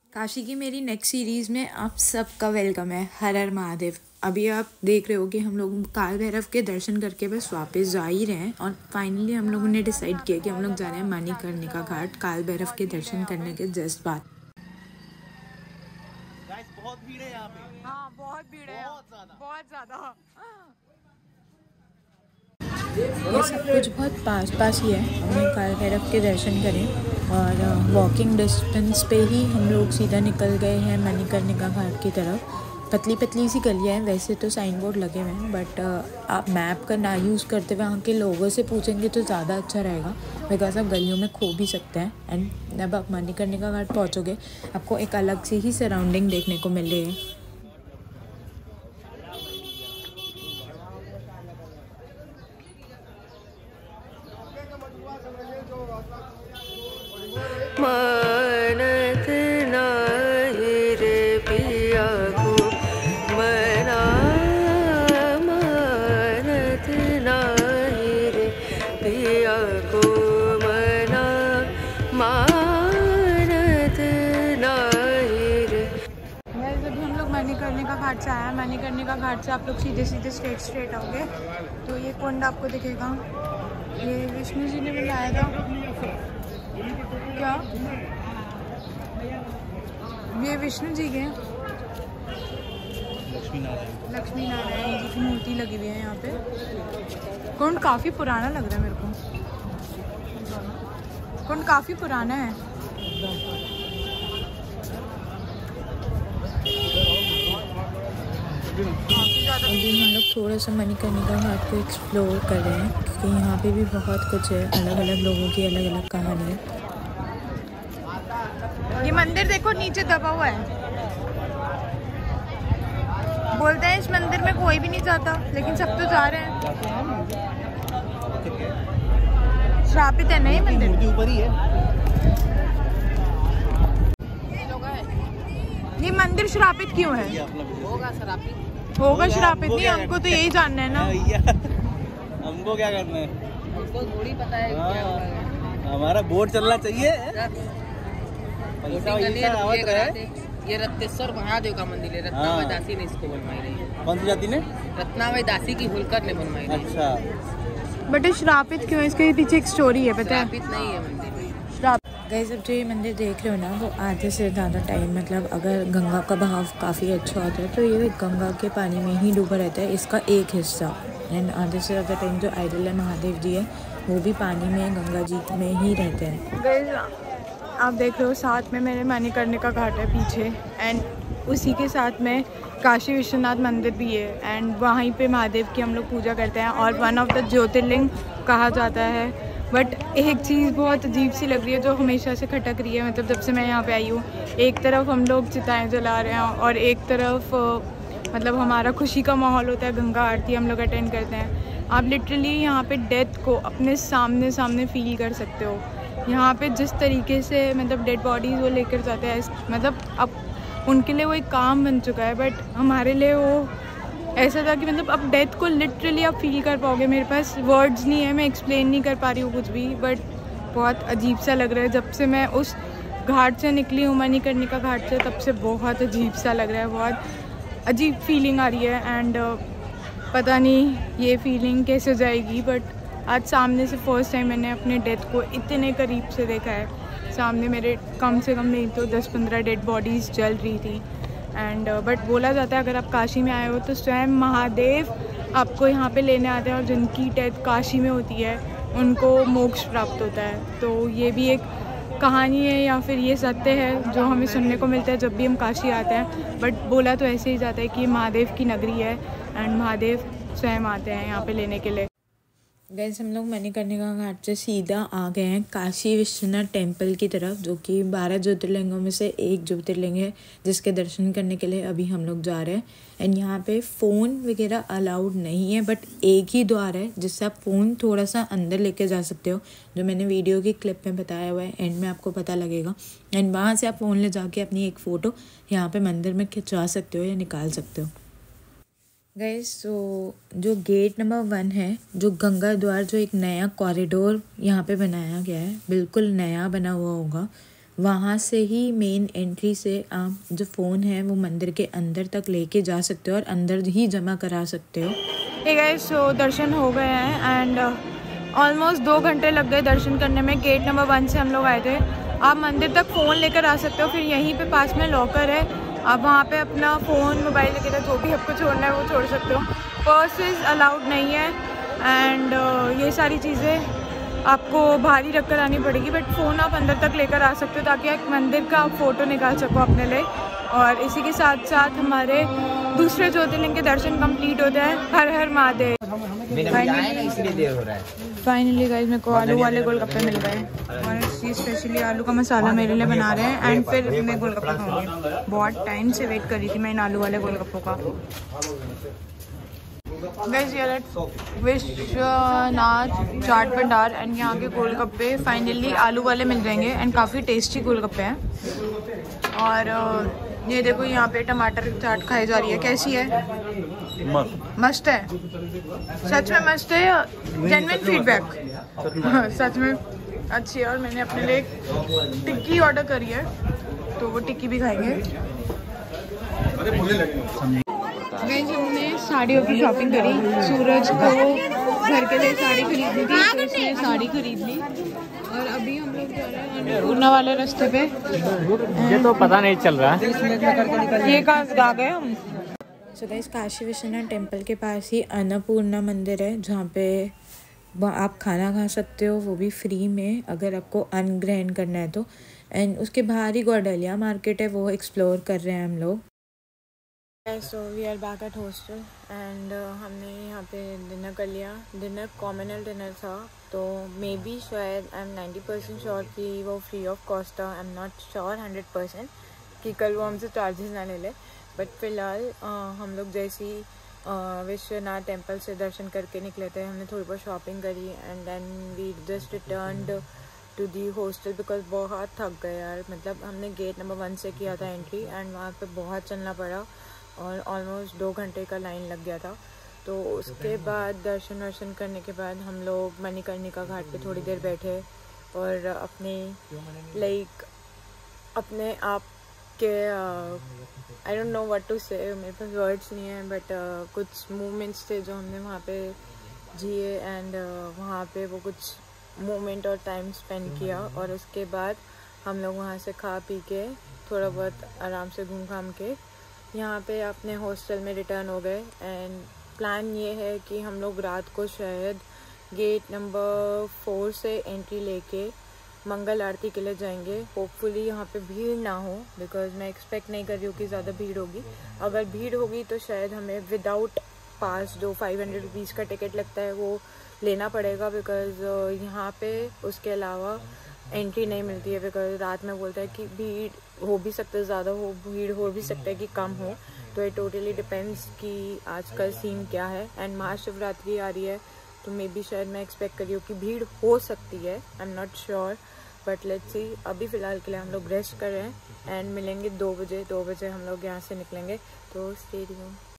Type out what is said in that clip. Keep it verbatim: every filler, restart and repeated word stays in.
काशी की मेरी next series में आप सबका वेलकम है। हर हर महादेव। अभी आप देख रहे हो कि हम लोग काल भैरव के दर्शन करके बस वापस जा ही रहे हैं और फाइनली हम लोगों ने डिसाइड किया कि हम लोग जा रहे हैं मणिकर्णिका घाट काल भैरव के दर्शन करने के जस्ट बाद। बहुत भीड़ है यहाँ पे। हाँ बहुत भीड़ है, बहुत ज़्यादा बहुत ज़्यादा। ये सब कुछ बहुत पास पास ही है। हमने काल भैरव के दर्शन करें और वॉकिंग डिस्टेंस पे ही हम लोग सीधा निकल गए हैं मणिकर्णिका घाट की तरफ। पतली पतली सी गलियाँ हैं, वैसे तो साइन बोर्ड लगे हुए हैं, बट आप मैप का ना यूज़ करते हुए वहाँ के लोगों से पूछेंगे तो ज़्यादा अच्छा रहेगा, बिकॉज आप गलियों में खो भी सकते हैं। एंड जब आप मणिकर्णिका घाट पहुँचोगे आपको एक अलग से ही सराउंडिंग देखने को मिल रही है। मानत नाही रे पिया को मना, मानत नाही रे पिया को मना, मानत नाही रे। जब भी हम लोग मणिकर्णिका घाट से आए, मणिकर्णिका घाट से आप लोग सीधे सीधे स्ट्रेट स्ट्रेट आओगे तो ये कुंड आपको दिखेगा। ये विष्णु जी ने बनाया था। क्या ये विष्णु जी के लक्ष्मी नारायण लक्ष्मी नारायण जी की मूर्ति लगी हुई है यहाँ पे। कुंड काफ़ी पुराना लग रहा है मेरे को। कुंड काफ़ी पुराना है। अभी हम लोग थोड़ा सा मणिकर्णिका घाट को एक्सप्लोर कर रहे हैं क्योंकि यहाँ पे भी बहुत कुछ है, अलग अलग लोगों की अलग अलग कहानी है। ये मंदिर देखो नीचे दबा हुआ है। बोलते हैं इस मंदिर में कोई भी नहीं जाता, लेकिन सब तो जा रहे हैं। श्रापित है ना ये मंदिर, ऊपर ही है। ये मंदिर श्रापित क्यों है? होगा श्रापित, होगा श्रापित नहीं, हमको तो यही जानना है ना। हमको क्या करना है, हमको थोड़ी पता है क्या होगा। हमारा बोर्ड चलना चाहिए। ये रत्तेश्वर महादेव का मंदिर है। रत्नाबाई दासी ने इसको बनवाई रही है। कौन सी जाति ने? रत्नाबाई दासी की होलकर ने बनवाई रही है। अच्छा, बट श्रापित क्यों है? इसके पीछे एक स्टोरी है, पता है? श्रापित नहीं है मंदिर। श्राप गाइस, अब जो ये मंदिर देख रहे हो ना, वो आधे से ज़्यादा टाइम, मतलब अगर गंगा का बहाव काफ़ी अच्छा होता है तो ये गंगा के पानी में ही डूबा रहता है, इसका एक हिस्सा। एंड आधे से ज़्यादा टाइम जो आइडल है महादेव जी है वो भी पानी में गंगा जी में ही रहते हैं। गाइस आप देख रहे हो साथ में मेरे मणिकर्णिका घाट है पीछे, एंड उसी के साथ में काशी विश्वनाथ मंदिर भी है। एंड वहीं पे महादेव की हम लोग पूजा करते हैं और वन ऑफ द ज्योतिर्लिंग कहा जाता है। बट एक चीज़ बहुत अजीब सी लग रही है जो हमेशा से खटक रही है, मतलब जब से मैं यहाँ पे आई हूँ। एक तरफ हम लोग चिताएँ जला रहे हैं और एक तरफ मतलब हमारा खुशी का माहौल होता है, गंगा आरती हम लोग अटेंड करते हैं। आप लिटरली यहाँ पे डेथ को अपने सामने सामने फील कर सकते हो। यहाँ पे जिस तरीके से मतलब डेड बॉडीज़ वो लेकर जाते हैं, मतलब अब उनके लिए वो एक काम बन चुका है, बट हमारे लिए वो ऐसा था कि मतलब अब डेथ को लिटरली आप फील कर पाओगे। मेरे पास वर्ड्स नहीं है, मैं एक्सप्लेन नहीं कर पा रही हूँ कुछ भी, बट बहुत अजीब सा लग रहा है। जब से मैं उस घाट से निकली हूँ मणिकर्णिका घाट से, तब से बहुत अजीब सा लग रहा है, बहुत अजीब फीलिंग आ रही है। एंड पता नहीं ये फीलिंग कैसे जाएगी, बट आज सामने से फर्स्ट टाइम मैंने अपने डेथ को इतने करीब से देखा है। सामने मेरे कम से कम नहीं तो दस पंद्रह डेड बॉडीज़ जल रही थी। एंड बट uh, बोला जाता है अगर आप काशी में आए हो तो स्वयं महादेव आपको यहाँ पे लेने आते हैं, और जिनकी डेथ काशी में होती है उनको मोक्ष प्राप्त होता है। तो ये भी एक कहानी है या फिर ये सत्य है जो हमें सुनने को मिलता है जब भी हम काशी आते हैं। बट बोला तो ऐसे ही जाता है कि महादेव की नगरी है एंड महादेव स्वयं आते हैं यहाँ पे लेने के लिए। गाइस, हम लोग मणिकर्णिका घाट से सीधा आ गए हैं काशी विश्वनाथ टेम्पल की तरफ, जो कि बारह ज्योतिर्लिंगों में से एक ज्योतिर्लिंग है, जिसके दर्शन करने के लिए अभी हम लोग जा रहे हैं। एंड यहाँ पे फ़ोन वगैरह अलाउड नहीं है, बट एक ही द्वार है जिससे आप फ़ोन थोड़ा सा अंदर लेके जा सकते हो, जो मैंने वीडियो की क्लिप में बताया हुआ है, एंड में आपको पता लगेगा। एंड वहाँ से आप फ़ोन ले जाके अपनी एक फ़ोटो यहाँ पर मंदिर में खिंचवा सकते हो या निकाल सकते हो। गाइस, सो जो गेट नंबर वन है, जो गंगा द्वार, जो एक नया कॉरिडोर यहाँ पे बनाया गया है, बिल्कुल नया बना हुआ होगा, वहाँ से ही मेन एंट्री से आप जो फ़ोन है वो मंदिर के अंदर तक लेके जा सकते हो और अंदर ही जमा करा सकते हो। हे गाइस, सो दर्शन हो गए हैं एंड ऑलमोस्ट दो घंटे लग गए दर्शन करने में। गेट नंबर वन से हम लोग आए थे। आप मंदिर तक फ़ोन लेकर आ सकते हो, फिर यहीं पे पास में लॉकर है, आप वहाँ पे अपना फ़ोन मोबाइल वगैरह जो भी आपको छोड़ना है वो छोड़ सकते हो। पर्सेस अलाउड नहीं है एंड uh, ये सारी चीज़ें आपको बाहर ही रख कर आनी पड़ेगी, बट फ़ोन आप अंदर तक लेकर आ सकते हो ताकि एक मंदिर का आप फ़ोटो निकाल सको अपने लिए। और इसी के साथ साथ हमारे दूसरे ज्योतिर्लिंग के दर्शन कंप्लीट होते हैं। हर हर महादेव। फाइनली गाइस मेरे को आलू वाले गोलगप्पे मिल गए और ये स्पेशली आलू का मसाला मेरे लिए बना रहे हैं एंड फिर मैं गोलगप्पे खाऊंगी। बहुत टाइम से वेट कर रही थी मैं इन आलू वाले गोलगप्पों का। गाइस ये विश्वनाथ चाट भंडार एंड यहाँ के गोलगप्पे फाइनली आलू वाले मिल जाएंगे एंड काफ़ी टेस्टी गोलगप्पे हैं। और ये देखो यहाँ पे टमाटर चाट खाई जा रही है। कैसी है? मस्त मस्त है, सच में मस्त है या जेन्युइन फीडबैक? सच में अच्छी है। और मैंने अपने लिए टिक्की ऑर्डर करी है तो वो टिक्की भी खाएंगे। हमने साड़ियों की शॉपिंग करी। सूरज को घर के लिए साड़ी खरीदनी थी तो उसने साड़ी खरीद ली और अभी हम लोग जा रहे हैं अन्नपूर्णा वाले रास्ते पे। ये तो पता नहीं चल रहा है ये कहाँ गा गए हम। So guys Kashi Vishwanath temple के पास ही अन्नपूर्णा मंदिर है जहाँ पे आप खाना खा सकते हो, वो भी फ्री में अगर आपको अन्न ग्रहण करना है तो। एंड उसके बाहर ही गौडलिया मार्केट है, वो एक्सप्लोर कर रहे हैं हम लोग। So we are back at hostel and हमने यहाँ पे डिनर कर लिया। डिनर कॉमनल डिनर था तो मे बी शायद I am ninety percent sure कि वो फ्री ऑफ कॉस्ट था। I am not sure hundred percent कि कल वो हमसे चार्जेस ना ले ले, बट फिलहाल हम लोग जैसे ही विश्वनाथ टेम्पल से दर्शन करके निकले थे हमने थोड़ी बहुत शॉपिंग करी and then we just returned to the hostel because बहुत थक गए यार। मतलब हमने गेट नंबर वन से किया था एंट्री एंड वहाँ पे बहुत चलना पड़ा और ऑलमोस्ट दो घंटे का लाइन लग गया था। तो उसके बाद दर्शन वर्शन करने के बाद हम लोग मणिकर्णिका घाट पे थोड़ी देर बैठे और अपने लाइक अपने आप के I don't know what to say, मेरे पास वर्ड्स नहीं है, बट uh, कुछ मूवमेंट्स थे जो हमने वहाँ पे जिए एंड uh, वहाँ पे वो कुछ मोमेंट और टाइम स्पेंड किया। और उसके बाद हम लोग वहाँ से खा पी के थोड़ा बहुत आराम से घूम घाम के यहाँ पे अपने हॉस्टल में रिटर्न हो गए। एंड प्लान ये है कि हम लोग रात को शायद गेट नंबर फोर से एंट्री लेके मंगल आरती के लिए जाएंगे। होपफुली यहाँ पे भीड़ ना हो बिकॉज मैं एक्सपेक्ट नहीं कर रही हूँ कि ज़्यादा भीड़ होगी। अगर भीड़ होगी तो शायद हमें विदाउट पास जो फाइव हंड्रेड रुपीज़ का टिकट लगता है वो लेना पड़ेगा बिकॉज यहाँ पे उसके अलावा एंट्री नहीं मिलती है। बिकॉज रात में बोलता है कि भीड़ हो भी सकता है ज़्यादा हो, भीड़ हो भी सकता है कि कम हो, तो ये टोटली डिपेंड्स कि आज का सीन क्या है। एंड महाशिवरात्रि आ रही है तो मे बी शायद मैं एक्सपेक्ट कर रही हूँ कि भीड़ हो सकती है, I am not sure, but let's see. अभी फ़िलहाल के लिए हम लोग रेस्ट कर रहे हैं एंड मिलेंगे दो बजे। दो बजे हम लोग यहाँ से निकलेंगे, तो स्टे ट्यून्ड।